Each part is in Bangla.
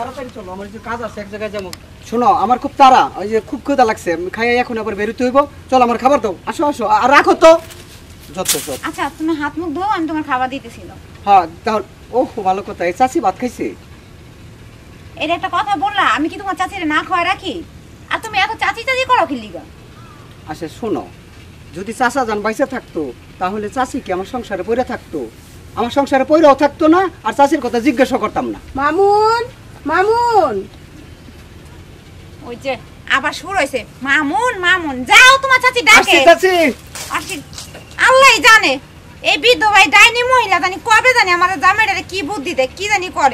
তাড়াতাড়ি চলো, আমার যে কাজ আছে এক জায়গায় যাবো। শোনো, আমার খুব তাড়া, ওই যে খুব ক্ষুধা লাগছে, খাইয়ে এখন আবার বেরোতে হইব। চলো আমার খাবার দাও, আসো আসো, আর রাখো তো যত সব। আচ্ছা তুমি হাত মুখ ধোও, আমি তোমার খাবার দিতেছিল। হ্যাঁ তাহলে, ওহ ভালো কথা, এই চাচি ভাত খাইছে? এটা একটা কথা বললা, আমি কি তোমার চাচিরে না খাওয়া রাখি? আর তুমি এত চাচি চাচি করো কি লিগা? আচ্ছা শোনো, যদি চাচা যান বাইসে থাকতো তাহলে চাচি কি আমার সংসারে পড়ে থাকতো? আমার সংসারে পড়েও থাকতো না, আর চাচির কথা জিজ্ঞাসা করতাম না। মামুন, মামুন, ওই যে আবার শুরু হইছে, মামুন মামুন, যাও তোমার চাচি ডাকে। চাচি আসি, আল্লাহই জানে এই বিধবাই ডাইনি মহিলা জানি কবে জানি আমার জামাইটারে কি বুদ্ধি দেয়, কি জানি করে।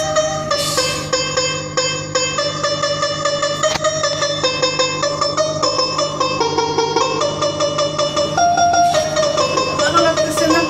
ভালো লাগতেছে না।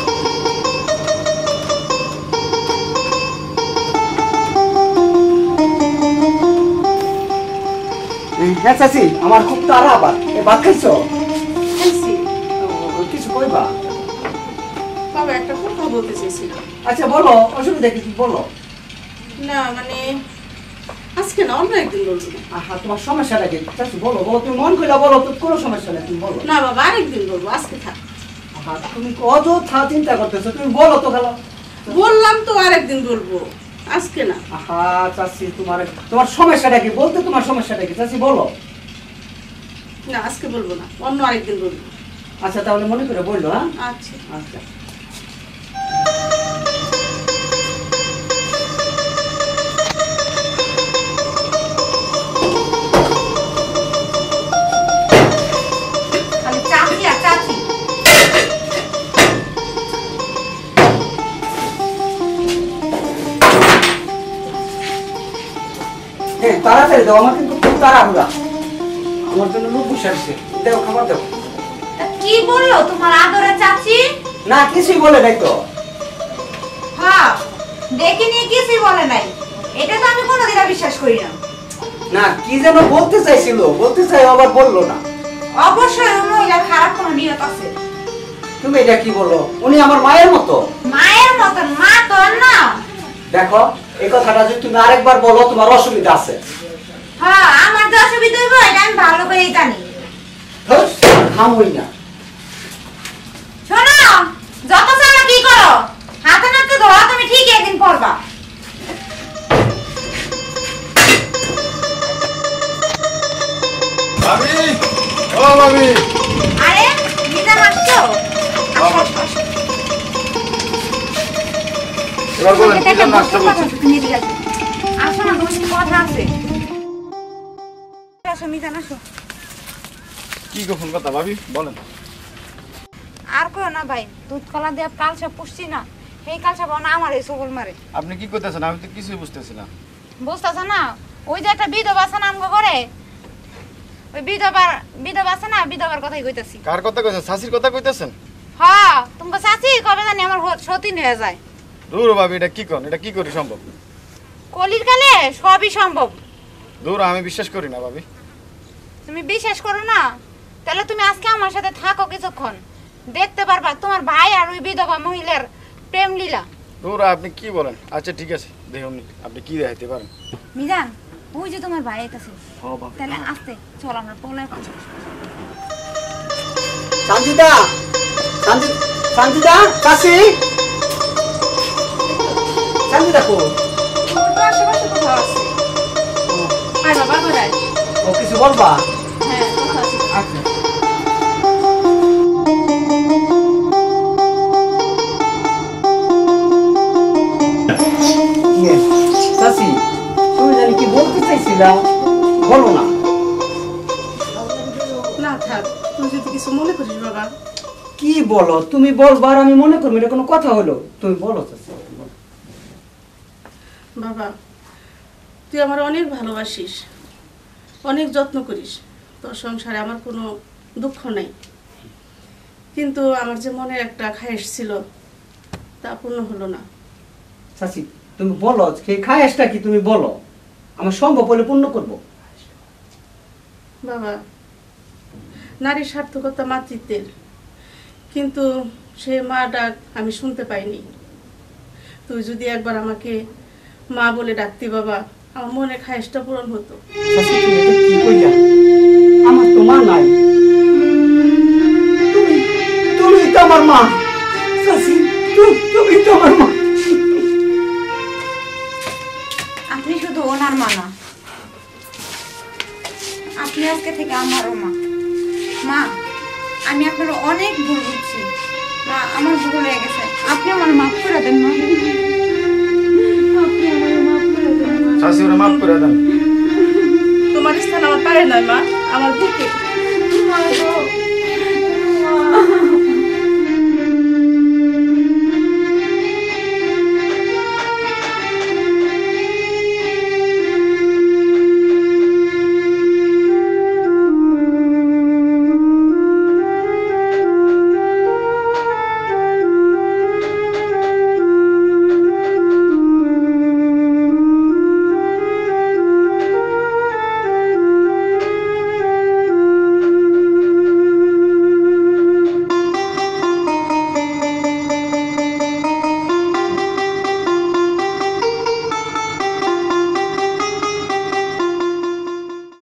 হ্যাঁ চাচি, আমার খুব তাড়া। আবার এই ভাত খাইছো? খাইছি। কিছু কইবা? বাবা একটা কথা বলতে চাইছিলাম। আচ্ছা বলো, অসুবিধা কি, বলো। না মানে আজকে না, অন্য একদিন বলবো। আহা, তোমার সমস্যাটা কি চাচি? বলো বলো, তুমি মন কইলা বলো, তো কোনো সমস্যা নেই, তুমি বলো। না বাবা, আরেকদিন বলবো, আজকে থাক। আহা, তুমি অযথা চিন্তা করতেছো, তুমি বলো তো গেল। বললাম তো আরেকদিন বলবো, আজকে না। আহা চাচি, তোমার সমস্যাটা কি? বলতে তোমার সমস্যাটা কি চাচি, বলো। না আজকে বলবো না, অন্য আরেকদিন বলবো। আচ্ছা তাহলে মনে করে বললো। হ্যাঁ আচ্ছা আচ্ছা। খালি চাচি আর চাচি। হ্যাঁ তাড়াতাড়ি দাও, আমার কিন্তু খুব তাড়াহুড়া, আমার জন্য লোক বসে আসছে। দেও, খাবার দাও। তা কি বললো তোমার আদরে চাচি? না কিছুই বলে নাই তো। হ্যাঁ, দেখে নিয়ে কিছুই বলে নাই, এটা তো আমি কোনোদিন বিশ্বাস করি না। না কি যেন বলতে চাইছিল, বলতে চাই আবার বললো না। অবশ্যই ওই মহিলার খারাপ কোনো নিয়ত আছে। তুমি এটা কি বলো? উনি আমার মায়ের মতো। মায়ের মতন? মা তো আর না। দেখো, এই কথাটা যদি তুমি আরেকবার বলো তোমার অসুবিধা আছে। হ্যাঁ, আমার তো অসুবিধা হইব, এটা আমি ভালো করেই জানি। থামই না। শোনো, যত চালা কি করো, হাতে নাতে ধরা তুমি ঠিক একদিন পড়বা। ভাবি, ও ভাবি। আরে মিজান আসছো? আসো, আসো, আসো। এবার বলেন কি এটা জন্য আসতে কথা বলছেন? আছে, তুমি এদিকে আসো। আসো না, তোমার সাথে কথা আছে। আসো মিজান, আসো। কি গোপন কথা ভাবি, বলেন। আর কইও না ভাই, দুধ কলা দিয়ে কালসা পুষছি না, সেই কালসা বানা আমার এই সবল মারে। আপনি কি করতেছেন? আমি তো কিছুই বুঝতেছি না। বুঝতেছ না? ওই যে একটা বিধবা আছে না আমগো করে, ওই বিধবা আছে না, বিধবার কথাই কইতাছি। কার কথা কইছেন? শাশির কথা কইতেছেন? হ্যাঁ, তোমাকে চাচি কবে জানি আমার সতীন হয়ে যায়। দূর ভাবি, এটা কি কোন? এটা কি করি সম্ভব? কলির কালে সবই সম্ভব। দূর, আমি বিশ্বাস করি না ভাবি। তুমি বিশ্বাস করো না? তাহলে তুমি আজকে আমার সাথে থাকো কিছুক্ষণ, দেখতে পারবা তোমার ভাই আর ওই বিধবা মহিলার প্রেম লীলা। দূর, আপনি কি বলেন? আচ্ছা ঠিক আছে, দেখুন আপনি কি দেখাইতে পারেন। মিজান, ওই যে তোমার ভাই আইতাছে, তাহলে আস্তে চল আমরা পলায় পাচ্ছি। সঞ্জিতা, সঞ্জিতা, চাচি, সঞ্জিতা কো? তো আশেপাশে কোথাও আছে। আয় বাবা, ঘরে আয়। ও কিছু বলবা? হ্যাঁ, কোথাও আছে। আচ্ছা। চাচি, তুমি জানি কি বলতে চাইছিলা, বলো না। না থাক, তুই যদি কিছু মনে করিস বাবা। কি বলো? তুমি বলবা আর আমি মনে করবো, এটা কোনো কথা হলো? তুমি বলো চাচি, বলো। বাবা, তুই আমার অনেক ভালোবাসিস, অনেক যত্ন করিস, তোর সংসারে আমার কোনো দুঃখ নাই, কিন্তু আমার যে মনের একটা খায়েশ ছিল তা পূর্ণ হলো না। চাচি তুমি বলো, সেই খায়েশটা কি তুমি বলো, আমার সম্ভব হলে পূর্ণ করবো। বাবা, নারীর সার্থকতা মাতৃত্বের, কিন্তু সে মা ডাক আমি শুনতে পাইনি। তুই যদি একবার আমাকে মা বলে ডাকতি বাবা, আমার মনে খায়েশটা পূরণ হতো। চাচি তুমি এটা কি কইলা? আমার তো মা নাই, তুমি তুমি তো আমার মা। চাচি তুমি তো আমার মা। আপনি শুধু ওনার মা না, আপনি আজকে থেকে আমারও মা। মা, আমি আপনার অনেক ভুল বুঝছি। মা, আমার ভুল হয়ে গেছে, আপনি আমার মাফ করে দেন মা। আপনি আমার মাফ করে দেন মা। চাচি ওরা মাফ করে দেন। তোমার স্থান আমার পায়ে নয় মা, আমার বুকে।